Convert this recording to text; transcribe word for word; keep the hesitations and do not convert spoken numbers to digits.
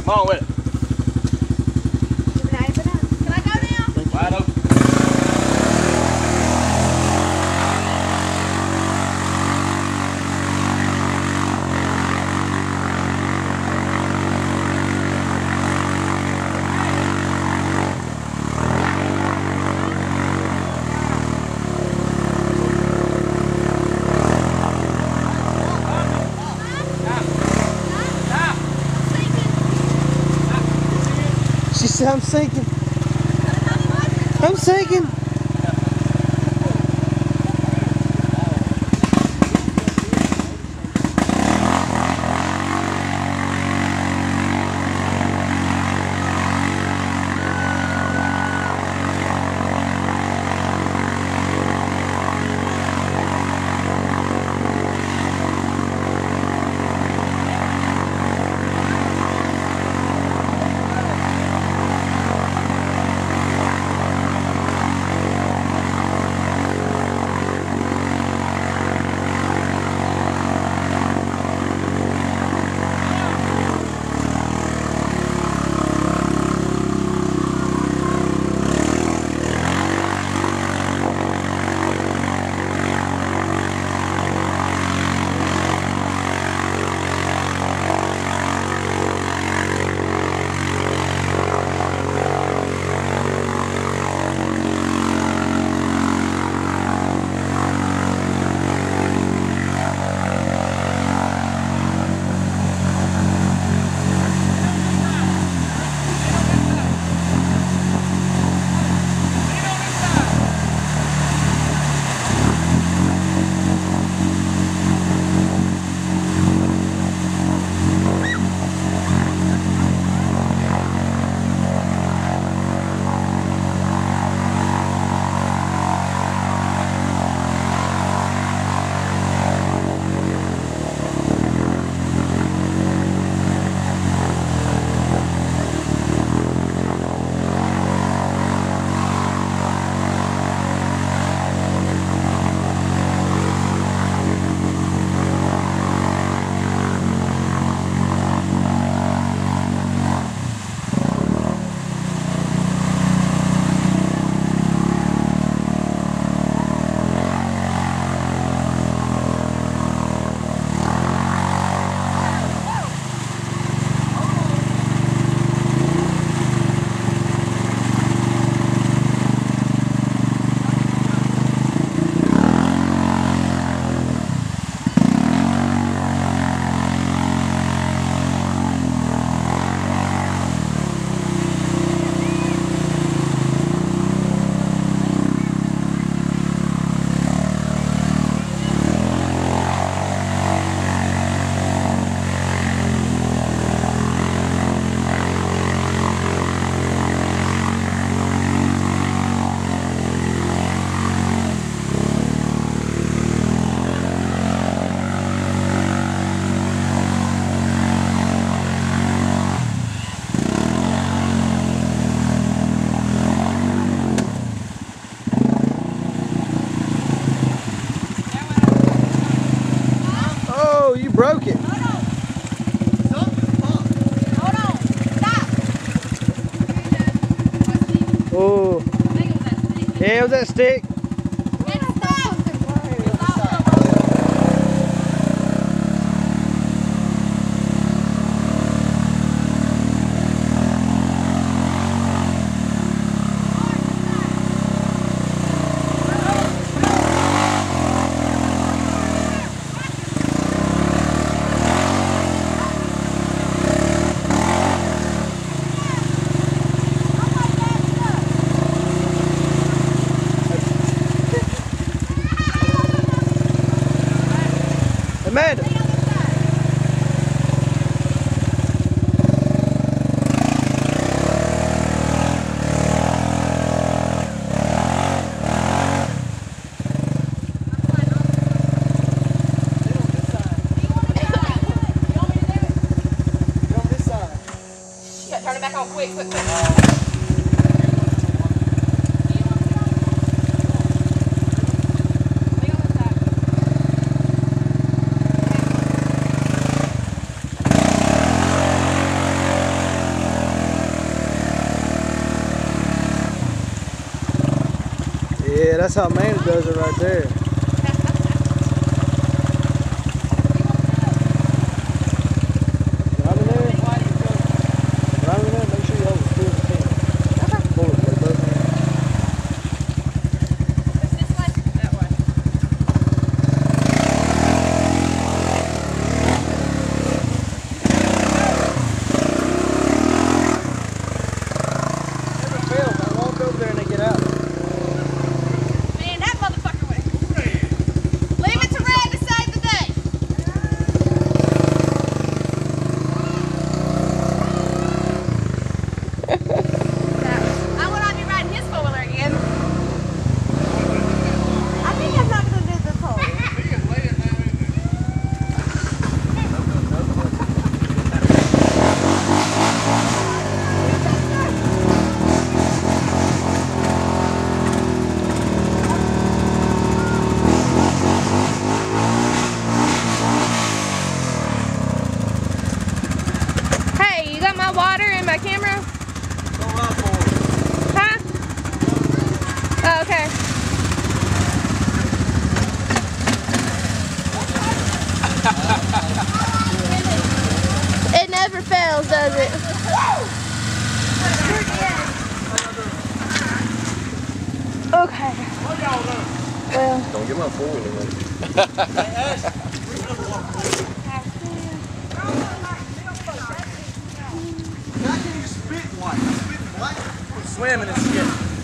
Come on with it. Can I go now? Wide open. She said, I'm sinking. I'm sinking. You broke it. Hold on. Hold on. Stop. Oh. Yeah, it was that stick. Amanda. Turn it back on quick, quick, quick. That's how Amanda does it right there. Driving there, driving there, make sure you hold the steering wheel. Hold it with both hands. This way? That way. Never fail. They walk over there and they get out. Man, that motherfucker went. Leave it to Red to save the day. I would not be riding his four-wheeler again. I think I'm not going to do this whole. Hey, you got my water and my camera? Huh? Oh, okay. It never fails, does it? Okay. Well. Don't get my four-wheeler ready. Swimming and shit.